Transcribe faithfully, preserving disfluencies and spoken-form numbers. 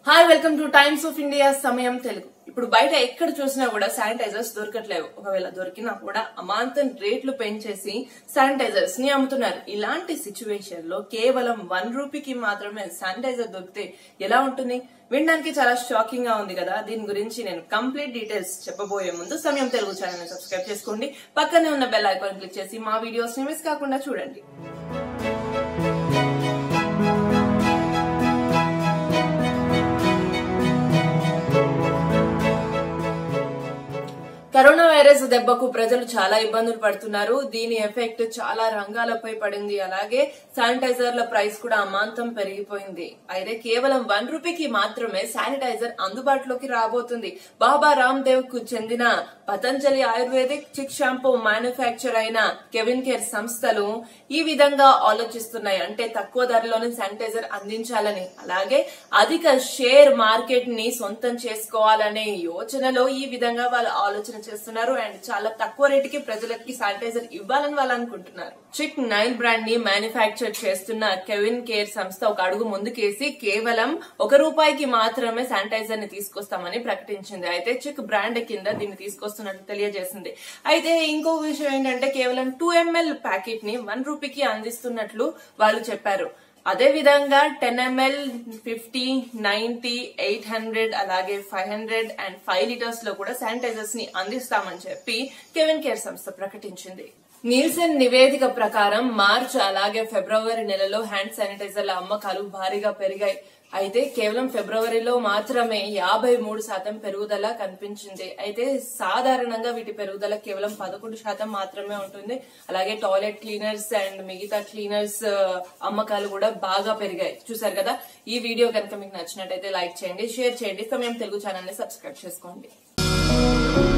Hi welcome to Times of India Samayam Telugu. ఇప్పుడు బయట ఎక్కడ చూసినా కూడా శానిటైజర్స్ దొరకట్లేవు. ఒకవేళ దొరికినా కూడా అమాంతం రేట్లు పెంచేసి శానిటైజర్స్ ని అమ్ముతున్నారు. ఇలాంటి సిచ్యువేషన్ లో కేవలం వన్ రూపీకి మాత్రమే శానిటైజర్ దొరికితే ఎలా ఉంటుంది? వినడానికి చాలా షాకింగ్ గా ఉంది కదా. దీని గురించి నేను కంప్లీట్ డీటెయిల్స్ చెప్పబోయే ముందు సమయం తెలుగు ఛానల్ ని సబ్స్క్రైబ్ చేసుకోండి. పక్కనే ఉన్న బెల్ ఐకాన్ క్లిక్ చేసి మా వీడియోస్ ని మిస్ కాకుండా చూడండి. కరోనా వైరస్ దెబ్బకు ప్రజలు చాలా ఇబ్బందులు పడుతున్నారు. దీని ఎఫెక్ట్ చాలా రంగాలపై పడింది. అలాగే శానిటైజర్ల ప్రైస్ కూడా అమాంతం పెరిగిపోయింది. అయితే కేవలం వన్ రూపీకి మాత్రమే శానిటైజర్ అందుబాటులోకి రాబోతుంది. బాబా రామ్ దేవ్ కు చెందిన Patanjali ayurvedic Chik shampoo manufacture అయిన కెవిన్ కేర్ సంస్థలు ఈ విధంగా ఆలోచిస్తున్నాయి. అంటే తక్కువ ధరలోనే శానిటైజర్ అందించాలని, అలాగే అధిక షేర్ మార్కెట్ ని సొంతం చేసుకోవాలనే యోచనలో ఈ విధంగా వాళ్ళు ఆలోచన చేస్తున్నారు. అండ్ చాలా తక్కువ రేటుకి ప్రజలకి శానిటైజర్ ఇవ్వాలని వాళ్ళు అనుకుంటున్నారు. చిక్ నైల్ బ్రాండ్ ని మ్యానుఫ్యాక్చర్ చేస్తున్న కెవిన్ కేర్ సంస్థ ఒక అడుగు ముందుకేసి కేవలం ఒక రూపాయికి మాత్రమే శానిటైజర్ ని తీసుకొస్తామని ప్రకటించింది. అయితే చిక్ బ్రాండ్ కింద దీన్ని తీసుకొస్తున్నట్టు తెలియజేసింది. అయితే ఇంకో విషయం ఏంటంటే కేవలం టూ ఎంఎల్ ప్యాకెట్ ని వన్ రూపీకి అందిస్తున్నట్లు వాళ్ళు చెప్పారు. అదే విధంగా ten ML, fifty, ninety, eight hundred అలాగే five hundred and five litres లో కూడా శానిటైజర్స్ ని అందిస్తామని చెప్పి కెవిన్ కేర్ సంస్థ ప్రకటించింది. నీల్సన్ నివేదిక ప్రకారం మార్చ్ అలాగే ఫిబ్రవరి నెలలో హ్యాండ్ శానిటైజర్ల అమ్మకాలు భారీగా పెరిగాయి. అయితే కేవలం ఫిబ్రవరిలో మాత్రమే యాభై మూడు శాతం పెరుగుదల కనిపించింది. అయితే సాధారణంగా వీటి పెరుగుదల కేవలం పదకొండు శాతం మాత్రమే ఉంటుంది. అలాగే టాయిలెట్ క్లీనర్స్ అండ్ మిగతా క్లీనర్స్ అమ్మకాలు కూడా బాగా పెరిగాయి. చూసారు కదా. ఈ వీడియో కనుక మీకు నచ్చినట్టయితే లైక్ చేయండి, షేర్ చేయండి. సమయం తెలుగు ఛానల్ ని సబ్స్క్రైబ్ చేసుకోండి.